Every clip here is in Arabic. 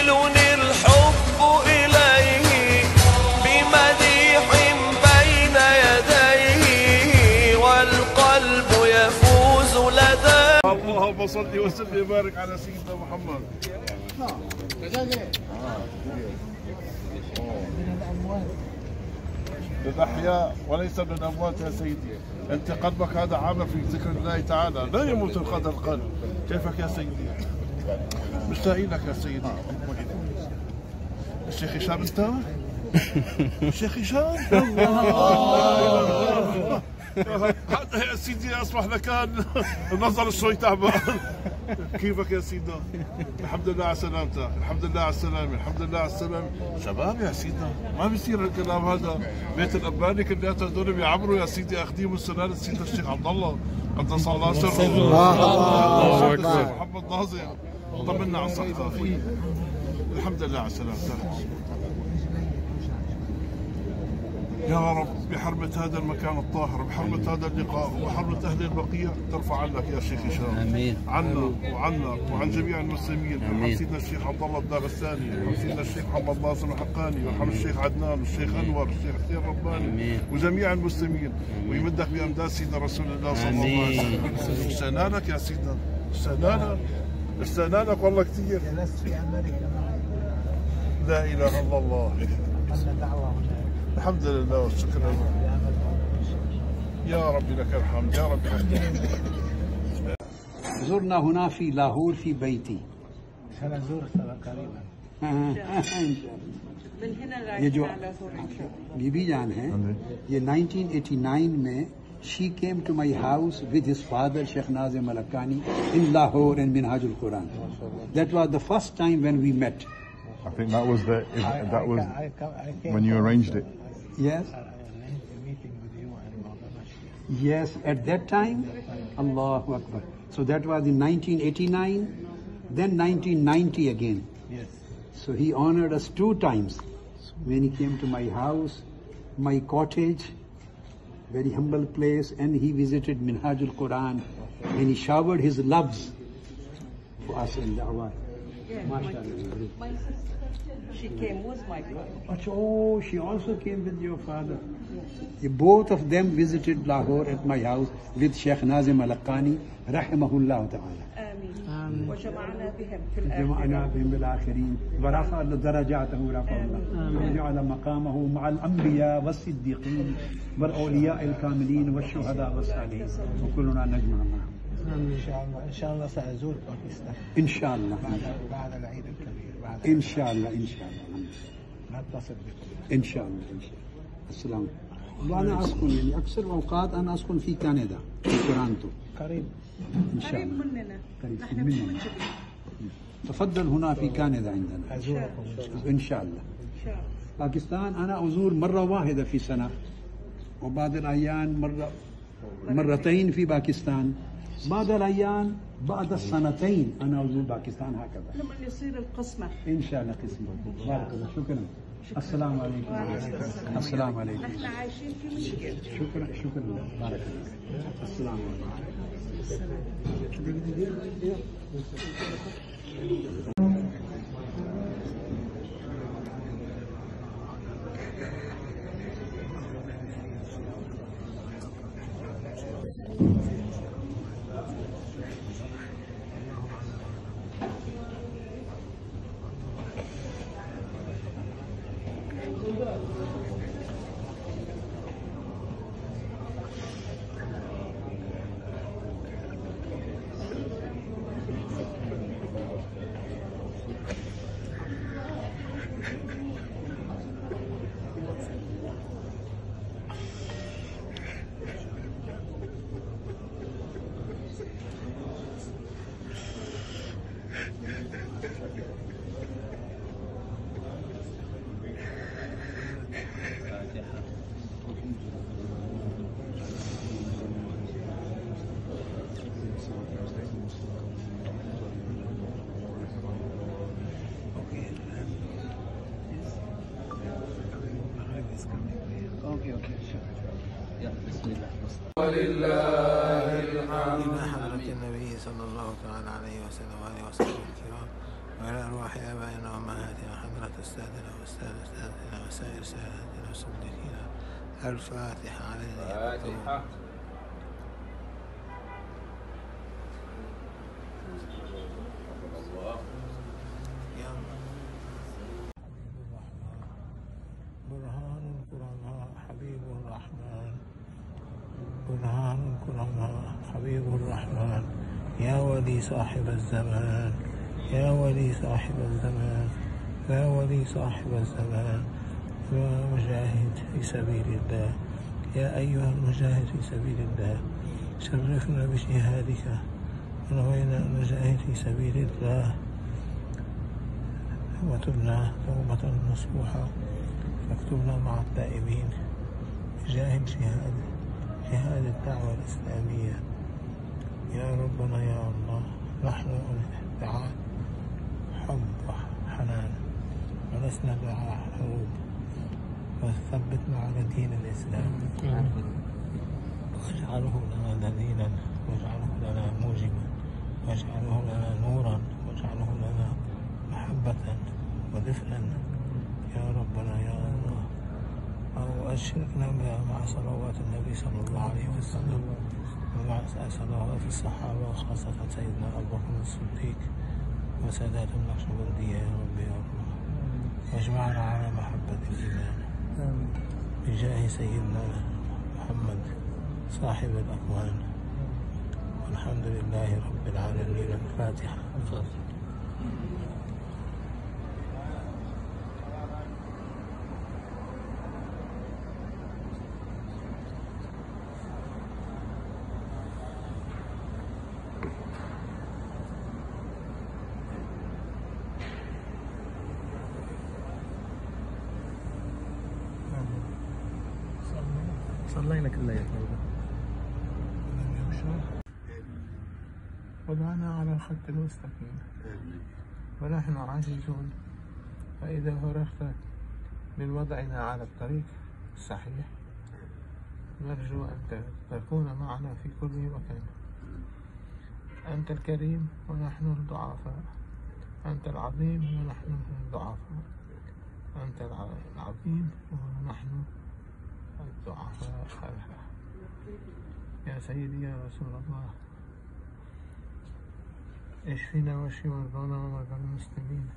يوصلني الحب إليه بمديح بين يديه والقلب يفوز لديه. اللهم صل وسلم وبارك على سيدنا محمد. للأحياء وليس للأموات يا سيدي. أنت قلبك هذا عامل في ذكر الله تعالى، لا يموت هذا القلب. كيفك يا سيدي؟ مشتاقين لك يا سيدي. الشيخ هشام أنت؟ الشيخ هشام؟ حتى يا سيدي أصبح لك النظر شوي تعبان. كيفك يا سيدنا؟ الحمد لله على سلامتك، الحمد لله على السلامة، الحمد لله على السلامة. شباب يا سيدنا ما بيصير الكلام هذا، بيت الأباني كلياتهم هذول بيعبروا يا سيدي أخديم السلالة سيدنا الشيخ عبد الله قدس الله سره. الله أكبر. محمد ناظم طمنا على صحتك. الحمد لله على سلامتك. يا رب بحرمة هذا المكان الطاهر، بحرمة هذا اللقاء، وبحرمة أهل البقيع ترفع عنك يا شيخ هشام. آمين. عنا وعنك وعن جميع المسلمين. وارحم سيدنا الشيخ عبد الله الداغستاني، وارحم سيدنا الشيخ محمد ناصر الحقاني، وارحم الشيخ عدنان والشيخ أنور والشيخ حسين رباني وجميع المسلمين، ويمدك بأمداد سيدنا رسول الله صلى الله عليه وسلم. اشتقنا لك يا سيدنا، اشتقنا لك والله كثير. جلست في أمريكا. لا إله إلا الله. الحمد لله والشكر لله. يا ربي لك الحمد، يا ربي لك الحمد. زرنا هنا في لاهور في بيتي. سنزور قريبا. من هنا رايحين على لاهور ان شاء الله. ये भी जान है ये 1989 में she came to my house with his father Sheikh Nazim Malakani in Lahore in Minhajul Quran. That was the first time when we met. I think that was when you arranged it. Yes. Meeting with you and Maulana Sheikh. Yes, at that time, Allahu Akbar. So that was in 1989, then 1990 again. Yes. So he honored us 2 times when he came to my house, my cottage, very humble place, and he visited Minhajul Quran and he showered his loves for us in Da'wah. My sister, she came with my brother. Oh, she also came with your father. Both of them visited Lahore at my house with Sheikh Nazim Al-Haqqani, rahimahullah ta'ala. آمين. وجمعنا بهم في الآخرين. جمعنا بهم بالآخرين ورفع درجاته رفع الله وجعل مقامه مع الأنبياء والصديقين والأولياء الكاملين والشهداء والصالحين وكلنا نجمع معهم. إن شاء الله سأزور باكستان. إن شاء الله. بعد العيد الكبير. إن شاء الله إن شاء الله. نتصل بكم. إن شاء الله إن شاء الله. السلام. وأنا أسكن يعني أكثر الأوقات أنا أسكن في كندا في تورونتو. قريب. إن شاء الله. قريب مننا. قريب نحن مننا. تفضل هنا في كندا عندنا. أزوركم إن شاء الله. إن شاء الله. باكستان أنا أزور مرة واحدة في سنة وبعض الأحيان مرتين في باكستان، بعض الأحيان بعد السنتين أنا أزور باكستان هكذا. لما يصير القسمة. إن شاء الله قسمة. بارك الله. شكرا. السلام عليكم. السلام عليكم. نحن عايشين في مشكلة. شكرا بارك الله. السلام عليكم. ولله الحمد. إلى حضرة النبي صلى الله تعالى عليه وسلم وآله وصحبه الكرام وإلى أرواح آبائنا وأمهاتنا وحضرة أستاذنا وأستاذنا وسائر سادتنا وسلكينا. الفاتحة علينا. الفاتحة. برهان كرمها حبيب الرحمن. برهان كرمها حبيب الرحمن. يا ولي صاحب الزمان، يا ولي صاحب الزمان، يا ولي صاحب الزمان، يا مجاهد في سبيل الله، يا أيها المجاهد في سبيل الله، شرفنا بجهادك ونوينا أن نجاهد في سبيل الله وتبنا توبة نصوحة، فاكتبنا مع التائبين بجاه جهاد الدعوة الإسلامية. يا ربنا يا الله، نحن دعاء حب وحنان ولسنا دعاء حروب، وثبتنا على دين الإسلام واجعله لنا دليلا، واجعله لنا موجبا، واجعله لنا نورا، واجعله لنا محبة ودفئا يا ربنا يا الله. أو أشركنا مع صلوات النبي صلى الله عليه وسلم ومع صلوات الصحابة وخاصة سيدنا أبو بكر الصديق وسادات النقشبندية يا رب يا الله، واجمعنا على محبة الإيمان بجاه سيدنا محمد صاحب الأكوان. والحمد لله رب العالمين. الفاتحة. صلينا كل ليلة وضعنا على الخط المستقيم ونحن عاجزون، فإذا فرغت من وضعنا على الطريق الصحيح نرجو أن تكون معنا في كل مكان. أنت الكريم ونحن الضعفاء، أنت العظيم ونحن الضعفاء، أنت العظيم ونحن الضعفاء. يا سيدي يا رسول الله، اشفنا واشف مرضانا ومرضى المسلمين.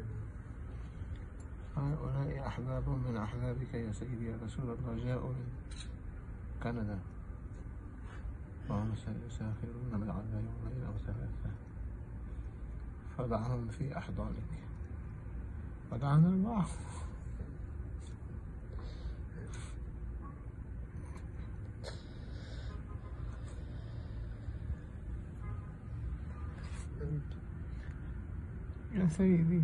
هؤلاء أحباب من أحبابك يا سيدي يا رسول الله، جاءوا من كندا وهم سيسافرون بعد يومين أو ثلاثة، فضعهم في أحضانك ودعنا معهم. يا سيدي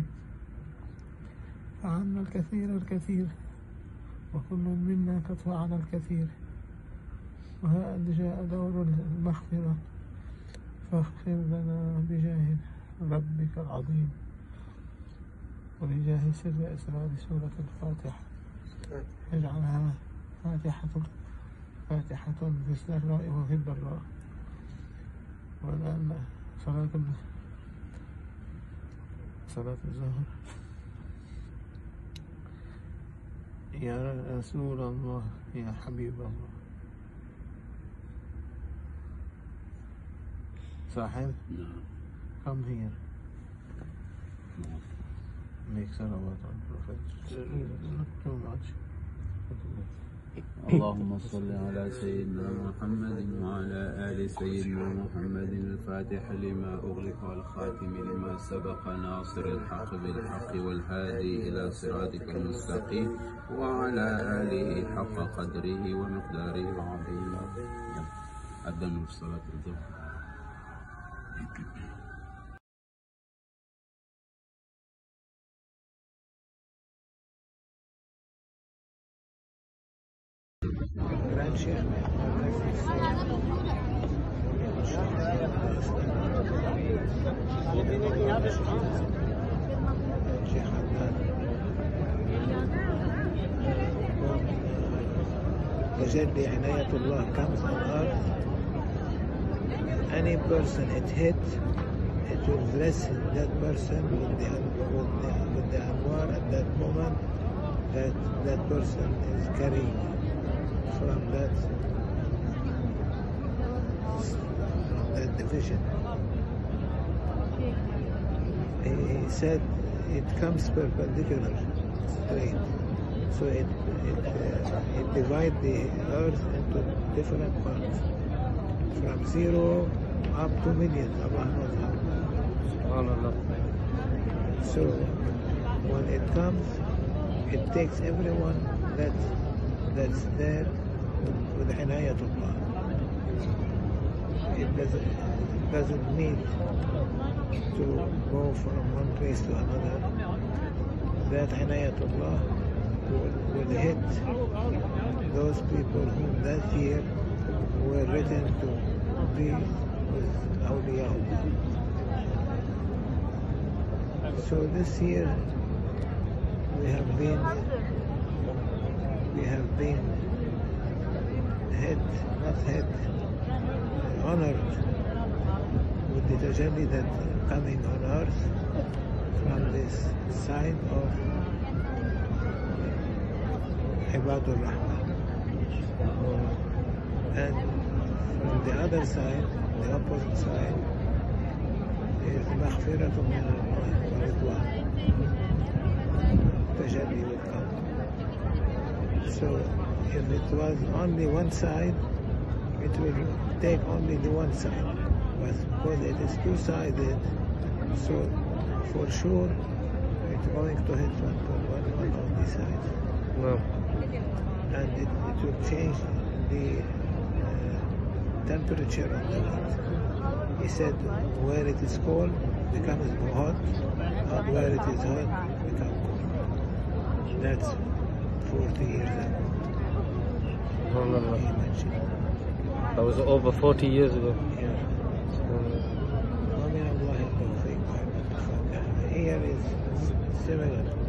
فعلنا الكثير وكل منا قد فعل الكثير، وها جاء دور المغفرة، فاغفر لنا بجاه ربك العظيم وبجاه سر أسرار سورة الفاتحة. اجعلها فاتحة في السراء وفي الضراء. والآن صلاة الظهر. يا رسول الله، يا حبيب الله، صاحب come here. Make salawat on Prophet. Not too much. اللهم صل على سيدنا محمد وعلى آل سيدنا محمد. الفاتح لما أغلق والخاتم لما سبق، ناصر الحق بالحق والهادي إلى صراطك المستقيم، وعلى آله حق قدره ومقداره العظيم. أذن صلاة الظهر. Tajaddi Inayatullah comes on earth. Any person it hit it will bless that person with the anwar at that moment that person is carrying from that division. He said it comes perpendicular, straight. So it divides the earth into different parts, from 0 up to millions. Allah knows how. So when it comes, it takes everyone that's there with Inayatullah. It doesn't need to go from one place to another. That Inayatullah will hit those people whom that year were written to be with awliyaullah. So this year we have been honored with the tajalli that coming on earth from this side of Ibadur Rahman. And from the other side, the opposite side, is Maghfiratun min Allah wa Ridwan. Tajalli will come. So if it was only one side, it will take only the one side. But because it is two-sided, so for sure it's going to hit one on the side. No. And it will change the temperature of the earth. He said where it is cold becomes hot, and where it is hot becomes cold. That's 40 years ago. He mentioned. That was over 40 years ago. Yeah. Here is similar.